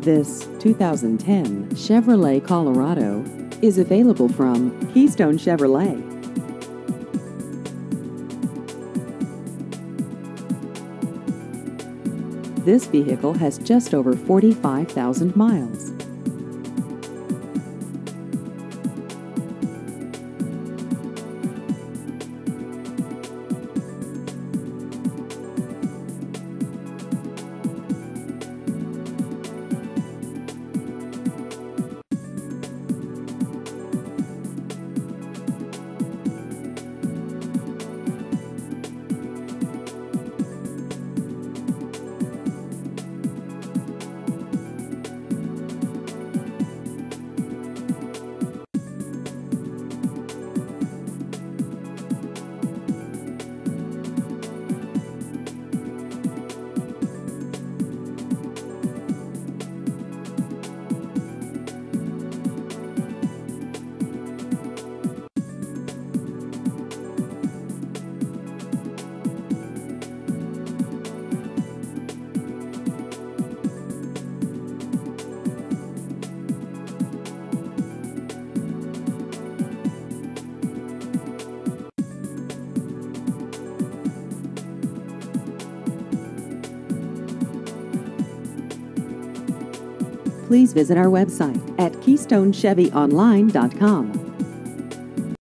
This 2010 Chevrolet Colorado is available from Keystone Chevrolet. This vehicle has just over 45,000 miles. Please visit our website at KeystoneChevyOnline.com.